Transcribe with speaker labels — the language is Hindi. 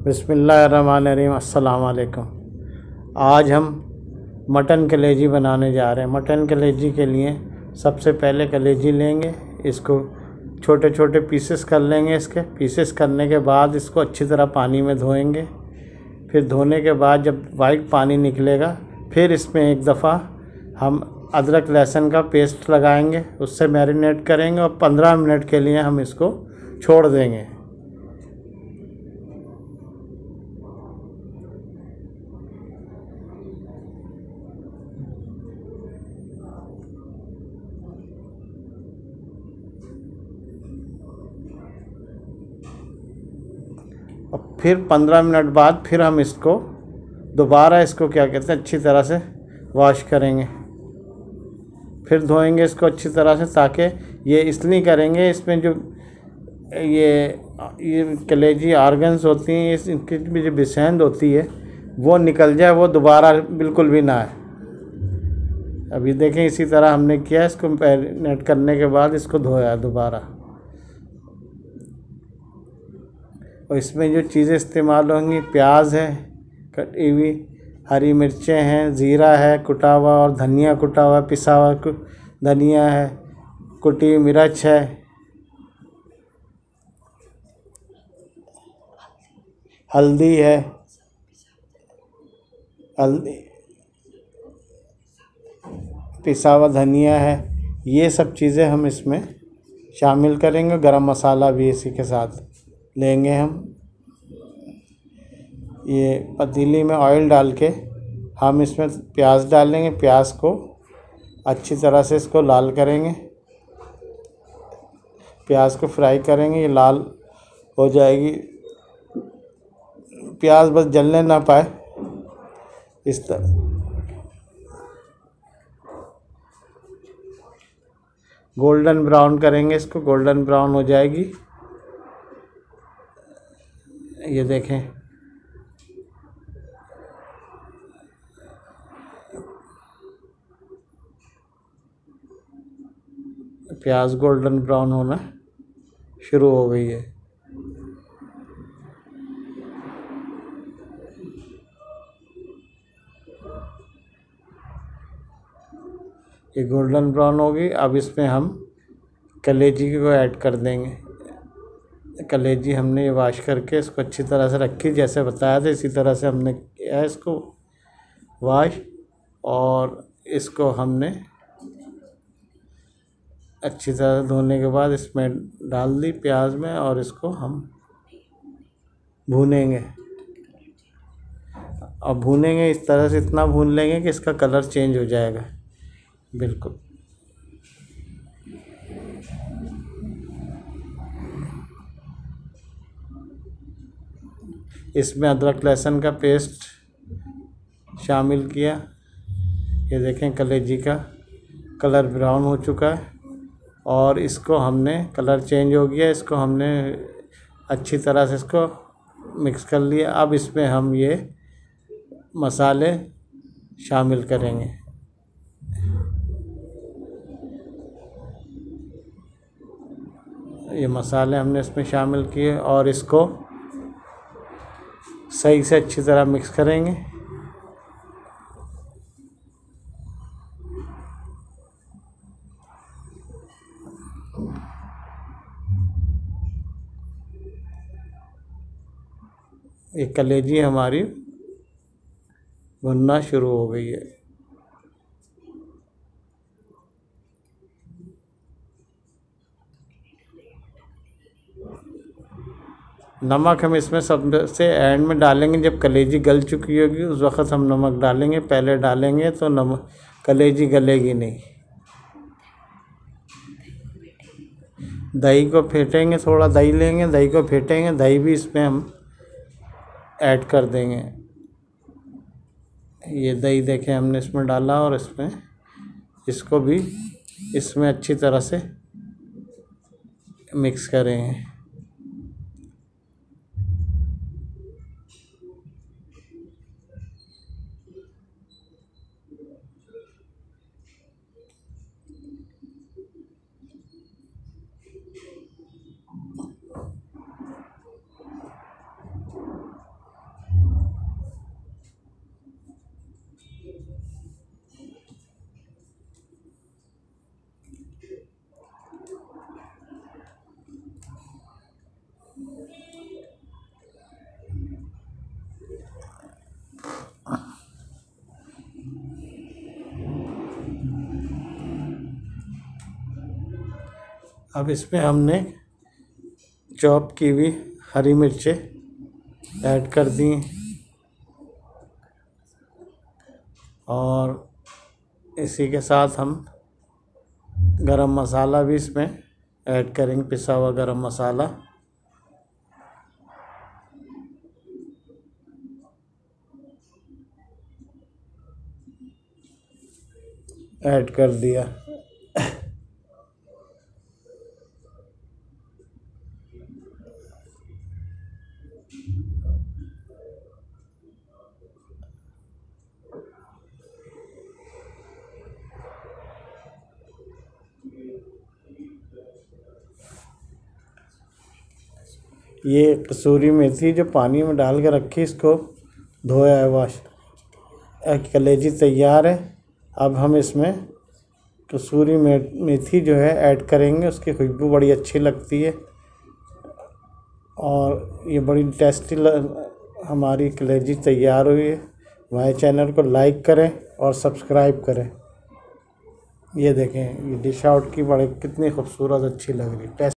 Speaker 1: बिस्मिल्लाहिर्रहमानिर्रहीम। अस्सलाम वालेकुम। आज हम मटन कलेजी बनाने जा रहे हैं। मटन कलेजी के लिए सबसे पहले कलेजी लेंगे, इसको छोटे छोटे पीसेस कर लेंगे। इसके पीसेस करने के बाद इसको अच्छी तरह पानी में धोएंगे। फिर धोने के बाद जब वाइट पानी निकलेगा, फिर इसमें एक दफ़ा हम अदरक लहसुन का पेस्ट लगाएंगे, उससे मैरिनेट करेंगे और 15 मिनट के लिए हम इसको छोड़ देंगे। और फिर 15 मिनट बाद फिर हम इसको दोबारा क्या कहते हैं, अच्छी तरह से वॉश करेंगे। फिर धोएंगे इसको अच्छी तरह से, ताकि ये इसलिए करेंगे, इसमें जो ये कलेजी आर्गन्स होती हैं, इनकी भी जो बिसेंद होती है वो निकल जाए, वो दोबारा बिल्कुल भी ना आए। अभी देखें, इसी तरह हमने किया। इसको मैरिनेट करने के बाद इसको धोया दोबारा। और इसमें जो चीज़ें इस्तेमाल होंगी, प्याज है कटी हुई, हरी मिर्चें हैं, ज़ीरा है कुटा हुआ, और धनिया कुटा हुआ, पिसा हुआ धनिया है, कुटी हुई मिर्च है, हल्दी है, हल्दी पिसा हुआ धनिया है। ये सब चीज़ें हम इसमें शामिल करेंगे। गरम मसाला भी इसी के साथ लेंगे हम। ये पतीली में ऑयल डाल के हम इसमें प्याज डालेंगे। प्याज को अच्छी तरह से इसको लाल करेंगे, प्याज को फ्राई करेंगे। ये लाल हो जाएगी, प्याज बस जलने ना पाए, इस तरह गोल्डन ब्राउन करेंगे इसको। गोल्डन ब्राउन हो जाएगी, ये देखें। प्याज गोल्डन ब्राउन होना शुरू हो गई है। ये गोल्डन ब्राउन होगी। अब इसमें हम कलेजी को ऐड कर देंगे। कलेजी हमने ये वॉश करके इसको अच्छी तरह से रखी, जैसे बताया था इसी तरह से हमने किया इसको वॉश। और इसको हमने अच्छी तरह धोने के बाद इसमें डाल दी प्याज में, और इसको हम भूनेंगे। और भूनेंगे इस तरह से, इतना भून लेंगे कि इसका कलर चेंज हो जाएगा बिल्कुल। इसमें अदरक लहसुन का पेस्ट शामिल किया। ये देखें, कलेजी का कलर ब्राउन हो चुका है और इसको हमने, कलर चेंज हो गया, इसको हमने अच्छी तरह से इसको मिक्स कर लिया। अब इसमें हम ये मसाले शामिल करेंगे। ये मसाले हमने इसमें शामिल किए और इसको सही से अच्छी तरह मिक्स करेंगे। ये कलेजी हमारी भुनना शुरू हो गई है। नमक हम इसमें सबसे एंड में डालेंगे, जब कलेजी गल चुकी होगी उस वक़्त हम नमक डालेंगे। पहले डालेंगे तो नमक, कलेजी गलेगी नहीं। दही को फेंटेंगे, थोड़ा दही लेंगे, दही को फेंटेंगे, दही भी इसमें हम ऐड कर देंगे। ये दही देखें हमने इसमें डाला, और इसमें इसको भी इसमें अच्छी तरह से मिक्स करेंगे। अब इसमें हमने चॉप की हुई हरी मिर्चें ऐड कर दी और इसी के साथ हम गरम मसाला भी इसमें ऐड करेंगे, पिसा हुआ गरम मसाला। ऐड कर दिया। ये कसूरी मेथी जो पानी में डाल के रखी, इसको धोया है, वाश। कलेजी तैयार है। अब हम इसमें कसूरी मेथी जो है ऐड करेंगे, उसकी खुशबू बड़ी अच्छी लगती है और ये बड़ी टेस्टी हमारी कलेजी तैयार हुई है। हमारे चैनल को लाइक करें और सब्सक्राइब करें। ये देखें, ये डिश आउट की बड़ी कितनी खूबसूरत अच्छी लग रही है।